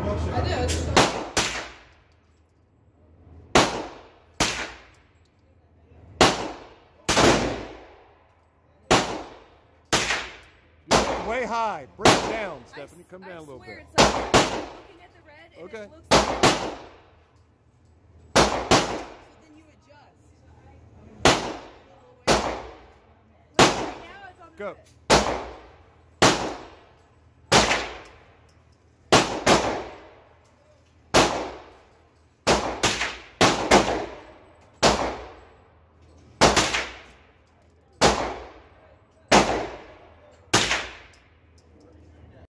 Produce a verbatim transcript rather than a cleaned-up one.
I did. Way high. Bring it down, Stephanie. Come down I a little swear bit. It's like looking at the red and Okay. it looks like so then you adjust. Like right now it's on the Go. red.